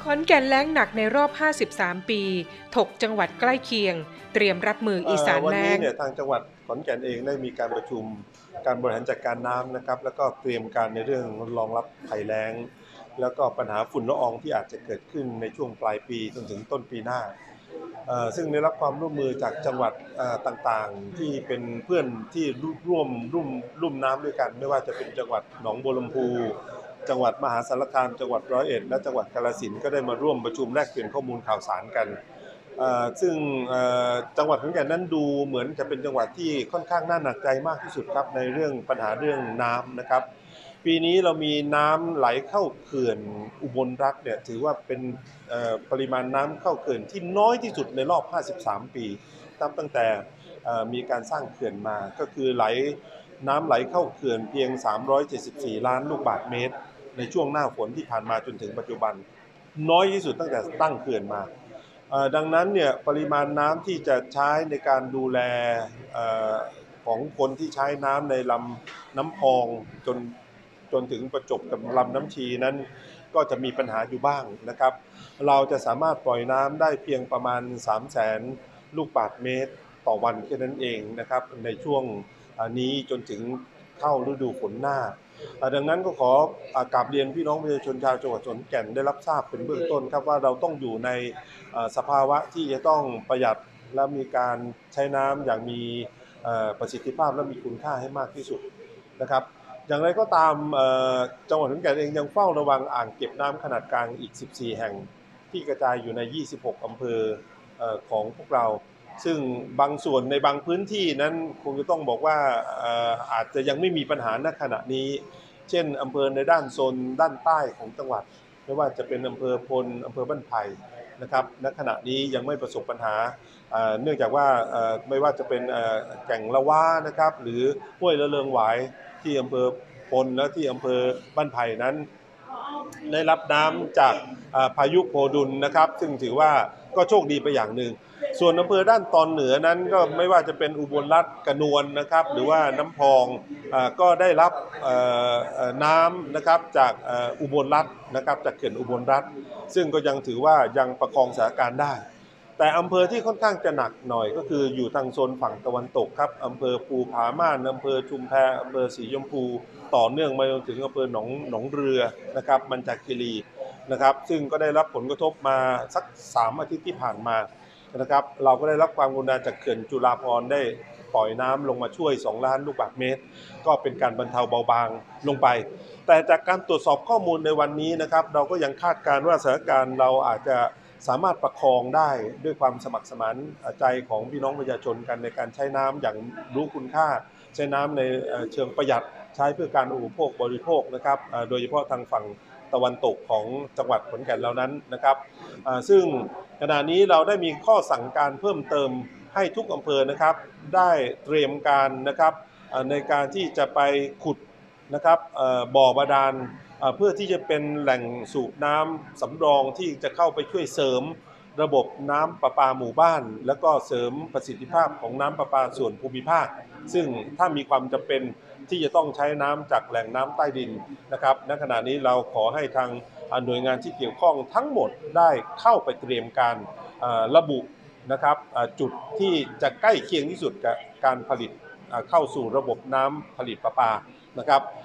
ขอนแก่นแล้งหนักในรอบ 53 ปีถกจังหวัดใกล้เคียงเตรียมรับมืออีสานวันแล้นี้งเนี่ยทางจังหวัดขอนแก่นเองได้มีการประชุมการบริหารจัดการน้ำนะครับแล้วก็เตรียมการในเรื่องรองรับภัยแล้งแล้วก็ปัญหาฝุ่นละอองที่อาจจะเกิดขึ้นในช่วงปลายปีจนถึงต้นปีหน้าซึ่งได้รับความร่วมมือจากจังหวัดต่างๆที่เป็นเพื่อนที่ร่วมรุ่มน้ำด้วยกันไม่ว่าจะเป็นจังหวัดหนองบัวลำพูจังหวัดมหาสารคามจังหวัดร้อยเอ็ดและจังหวัดกาฬสินธุ์ก็ได้มาร่วมประชุมแลกเปลี่ยนข้อมูลข่าวสารกันซึ่งจังหวัดขอนแก่นนั้นดูเหมือนจะเป็นจังหวัดที่ค่อนข้างน่าหนักใจมากที่สุดครับในเรื่องปัญหาเรื่องน้ำนะครับปีนี้เรามีน้ำไหลเข้าเขื่อนอุบลรัตน์เนี่ยถือว่าเป็นปริมาณน้ำเข้าเขื่อนที่น้อยที่สุดในรอบ 53 ปีตั้งแต่มีการสร้างเขื่อนมาก็คือน้ำไหลเข้าเขื่อนเพียง374 ล้านลูกบาศก์เมตรในช่วงหน้าฝนที่ผ่านมาจนถึงปัจจุบันน้อยที่สุดตั้งแต่ตั้งเขื่อนมาดังนั้นเนี่ยปริมาณน้ำที่จะใช้ในการดูแลของคนที่ใช้น้ำในลำน้ำพองจนถึงประจบกับลำน้ำชีนั้นก็จะมีปัญหาอยู่บ้างนะครับเราจะสามารถปล่อยน้ำได้เพียงประมาณ 300,000 ลูกบาศก์เมตรต่อวันแค่นั้นเองนะครับในช่วงนี้จนถึงเข้าฤดูฝนหน้าดังนั้นก็ขอกราบเรียนพี่น้องประชาชนชาวจังหวัดขอนแก่นได้รับทราบเป็นเบื้องต้นครับว่าเราต้องอยู่ในสภาวะที่จะต้องประหยัดและมีการใช้น้ำอย่างมีประสิทธิภาพและมีคุณค่าให้มากที่สุดนะครับอย่างไรก็ตามจังหวัดขอนแก่นเองยังเฝ้าระวังอ่างเก็บน้ำขนาดกลางอีก14แห่งที่กระจายอยู่ใน26อำเภอของพวกเราซึ่งบางส่วนในบางพื้นที่นั้นคงจะต้องบอกว่าอาจจะยังไม่มีปัญหาณขณะนี้เช่นอำเภอในด้านโซนด้านใต้ของจังหวัดไม่ว่าจะเป็นอำเภอพลอำเภอบ้านไผ่นะครับณขณะนี้ยังไม่ประสบปัญหาเนื่องจากว่าไม่ว่าจะเป็นแก่งละว้านะครับหรือห้วยละเริงหวายที่อำเภอพลและที่อำเภอบ้านไผ่นั้นได้รับน้ำจากพายุโพดุลนะครับซึ่งถือว่าก็โชคดีไปอย่างหนึ่งส่วนอำเภอด้านตอนเหนือนั้นก็ไม่ว่าจะเป็นอุบลรัตน์กระนวลนะครับหรือว่าน้ำพองก็ได้รับน้ำนะครับจากอุบลรัตน์นะครับจากเขื่อนอุบลรัตน์ซึ่งก็ยังถือว่ายังประคองสถานการณ์ได้แต่อำเภอที่ค่อนข้างจะหนักหน่อยก็คืออยู่ทางโซนฝั่งตะวันตกครับอำเภอภูผาม่านอำเภอชุมแพอำเภอสีชมพูต่อเนื่องมาจนถึงอำเภอหนองเรือนะครับมัญจาคีรีนะครับซึ่งก็ได้รับผลกระทบมาสัก3 อาทิตย์ที่ผ่านมานะครับเราก็ได้รับความกรุณาจากเขื่อนจุฬาภรณ์ได้ปล่อยน้ำลงมาช่วย2 ล้านลูกบาศก์เมตรก็เป็นการบรรเทาเบาบางลงไปแต่จากการตรวจสอบข้อมูลในวันนี้นะครับเราก็ยังคาดการณ์ว่าสถานการณ์เราอาจจะสามารถประคองได้ด้วยความสมัครสมานใจของพี่น้องประชาชนกันในการใช้น้ำอย่างรู้คุณค่าใช้น้ำในเชิงประหยัดใช้เพื่อการอุปโภคบริโภคนะครับโดยเฉพาะทางฝั่งตะวันตกของจังหวัดขอนแก่นเรานั้นนะครับซึ่งขณะนี้เราได้มีข้อสั่งการเพิ่มเติมให้ทุกอำเภอนะครับได้เตรียมการนะครับในการที่จะไปขุดนะครับบ่อบาดาลเพื่อที่จะเป็นแหล่งสูบน้ำสำรองที่จะเข้าไปช่วยเสริมระบบน้ำประปาหมู่บ้านแล้วก็เสริมประสิทธิภาพของน้ำประปาส่วนภูมิภาคซึ่งถ้ามีความจำเป็นที่จะต้องใช้น้ำจากแหล่งน้ำใต้ดินนะครับณขณะนี้เราขอให้ทางหน่วยงานที่เกี่ยวข้องทั้งหมดได้เข้าไปเตรียมการระบุนะครับจุดที่จะใกล้เคียงที่สุดกับการผลิตเข้าสู่ระบบน้ำผลิตประปานะครับ